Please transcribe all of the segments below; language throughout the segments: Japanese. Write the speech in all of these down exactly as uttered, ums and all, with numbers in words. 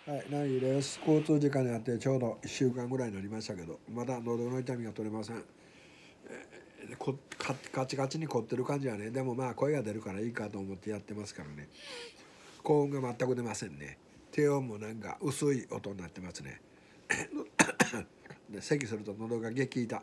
はい、ナギです。交通事故にあってちょうどいっしゅうかんぐらいになりましたけど、まだ喉の痛みが取れません。えー、こカカチカチに凝ってる感じはね、でもまあ声が出るからいいかと思ってやってますからね。高音が全く出ませんね。低音もなんか薄い音になってますね。で咳すると喉が激痛。あ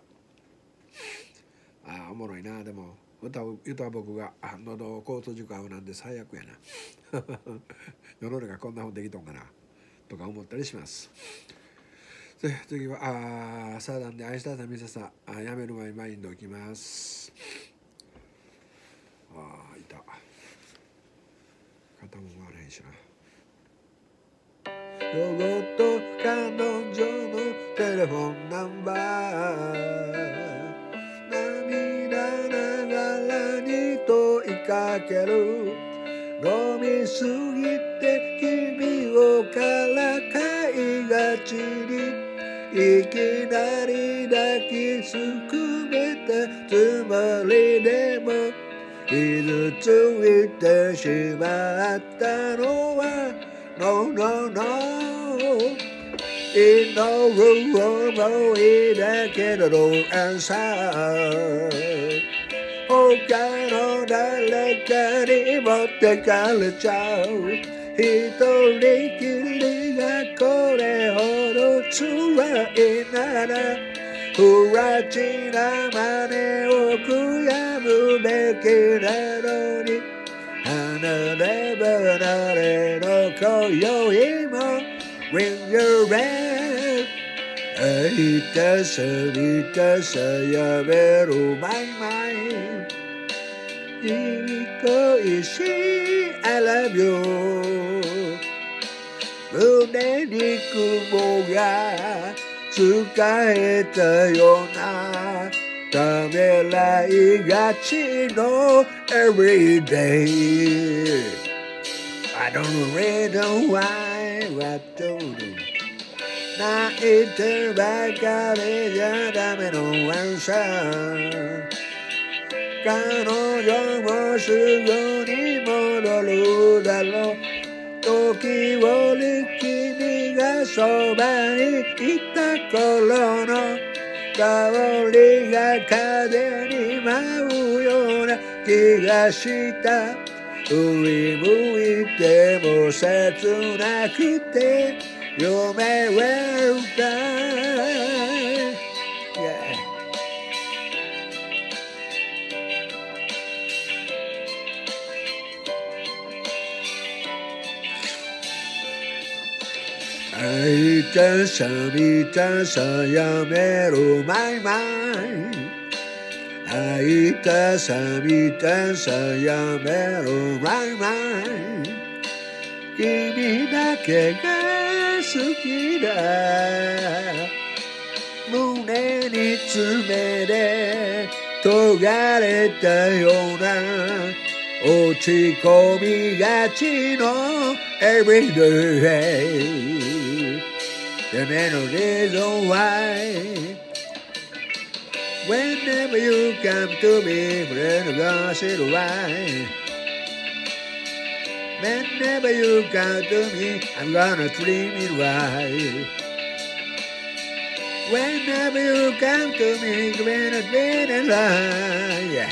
あおもろいな。でも歌う歌う僕があ喉交通事故合うなんで最悪やな。世の中こんな本できとんかなとか思ったりします。で次はあサーダンで愛したさみささあやめる前マインドいきます。ああいた肩も回らへんしな。ロゴと彼女のテレフォンナンバー涙ながらに問いかける。飲みすぎて君をからかいがちにいきなり抱きすくめたつもりでも傷ついてしまったのは No no no 祈る思いだけど No answer 他の誰かに持ってかれちゃう一人きりがこれほど辛いなら不らちな真似を悔やむべきなのに離れ離れの今宵も Ring your bell 愛たさ見たさやめるマイマイ君恋しい I love you 胸に雲が使えたようなためらいがちの Everyday I don't really know why What to do 泣いてばかりじゃダメのワンサー彼女もすぐに戻るだろう時折君がそばにいた頃の香りが風に舞うような気がした振り向いても切なくて夢を歌う、yeah.愛たさ見たさやめるマイマイ愛たさ見たさやめるマイマイ君だけが好きだ胸に爪で尖れたような落ち込みがちの Everyday The main reason why Whenever you come to me friend gosh it why Whenever you come to me I'm gonna treat it right Whenever you come to me I'm gonna treat it right yeah.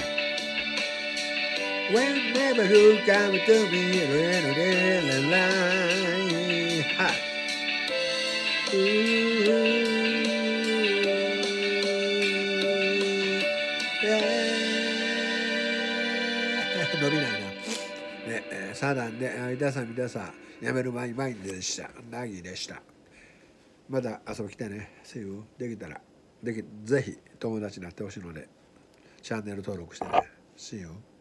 Whenever you come to me, I'm gonna lie. Ha. Ooh, yeah. 伸びないな。ね、えー、サダンで会いたさ見たさやめる前にマインでした。ナギでした。まだ遊び来てね。See you できたらできぜひ友達になってほしいのでチャンネル登録してね。See you